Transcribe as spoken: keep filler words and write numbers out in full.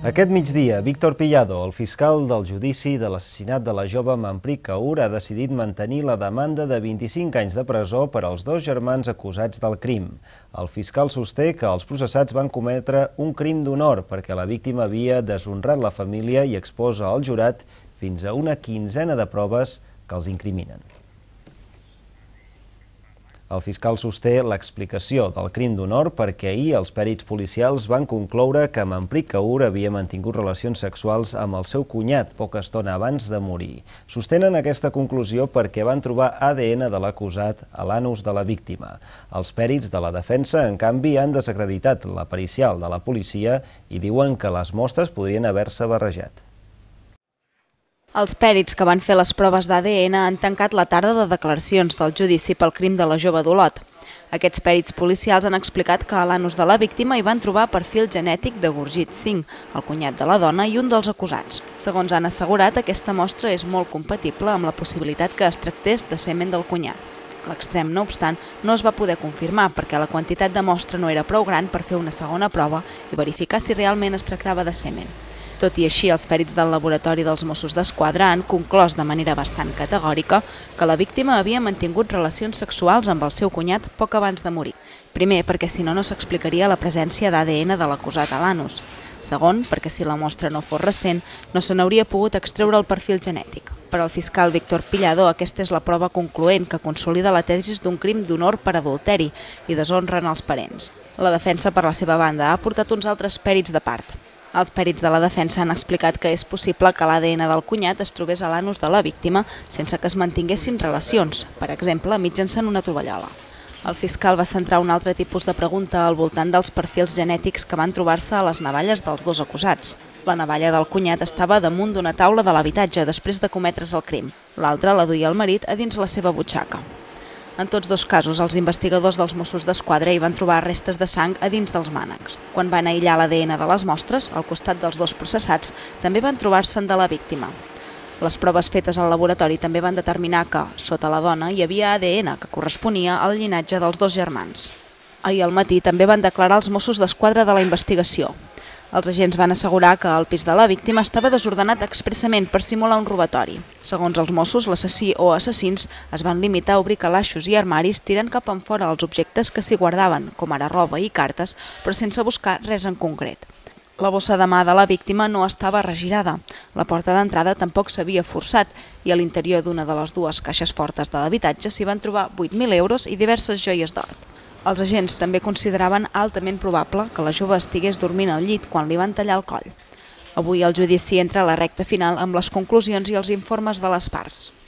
Aquest migdia, Víctor Pillado, el fiscal del judici de l'assassinat de la jove Manpreet Kaur, ha decidit mantenir la demanda de vint-i-cinc anys de presó per als dos germans acusats del crim. El fiscal sosté que els processats van cometre un crim d'honor perquè la víctima havia deshonrat la família i exposa al jurat fins a una quinzena de proves que els incriminen. El fiscal sosté l'explicació del crim d'honor perquè ahir els pèrits policials van concloure que Manpreet Kaur havia mantingut relacions sexuals amb el seu cunyat poca estona abans de morir. Sostenen aquesta conclusió perquè van trobar A D N de l'acusat a l'anus de la víctima. Els pèrits de la defensa, en canvi, han desacreditat la pericial de la policia i diuen que les mostres podrien haver-se barrejat. Els pèrits que van fer les proves d'A D N han tancat la tarda de declaracions del judici pel crim de la jove d'Olot. Aquests pèrits policials han explicat que a l'anus de la víctima hi van trobar perfil genètic de Gurjit Singh, el cunyat de la dona i un dels acusats. Segons han assegurat, aquesta mostra és molt compatible amb la possibilitat que es tractés de semen del cunyat. L'extrem, no obstant, no es va poder confirmar perquè la quantitat de mostra no era prou gran per fer una segona prova i verificar si realment es tractava de semen. Tot i així, els pèrits del laboratori dels Mossos d'Esquadra han conclòs de manera bastant categòrica que la víctima havia mantingut relacions sexuals amb el seu cunyat poc abans de morir. Primer, perquè si no no s'explicaria la presència d'A D N de l'acusat a l'anus. Segon, perquè si la mostra no fos recent, no se n'hauria pogut extreure el perfil genètic. Per al fiscal Víctor Pillado, aquesta és la prova concloent que consolida la tesi d'un crim d'honor per adulteri i deshonra en els parents. La defensa, per la seva banda, ha portat uns altres pèrits de part. Els pèrits de la defensa han explicat que és possible que l'A D N del cunyat es trobés a l'anus de la víctima sense que es mantinguessin relacions, per exemple, mitjançant una tovallola. El fiscal va centrar un altre tipus de pregunta al voltant dels perfils genètics que van trobar-se a les navalles dels dos acusats. La navalla del cunyat estava damunt d'una taula de l'habitatge després de cometre's el crim. L'altra la duia el marit a dins la seva butxaca. En tots dos casos, els investigadors dels Mossos d'Esquadra hi van trobar restes de sang a dins dels mànecs. Quan van aïllar l'A D N de les mostres, al costat dels dos processats, també van trobar-se'n de la víctima. Les proves fetes al laboratori també van determinar que, sota la dona, hi havia A D N que corresponia al llinatge dels dos germans. Ahir al matí també van declarar els Mossos d'Esquadra de la investigació. Els agents van assegurar que el pis de la víctima estava desordenat expressament per simular un robatori. Segons els Mossos, l'assassí o assassins es van limitar a obrir calaixos i armaris tirant cap enfora els objectes que s'hi guardaven, com ara roba i cartes, però sense buscar res en concret. La bossa de mà de la víctima no estava regirada. La porta d'entrada tampoc s'havia forçat i a l'interior d'una de les dues caixes fortes de l'habitatge s'hi van trobar vuit mil euros i diverses joies d'or. Els agents també consideraven altament probable que la jove estigués dormint al llit quan li van tallar el coll. Avui el judici entra a la recta final amb les conclusions i els informes de les parts.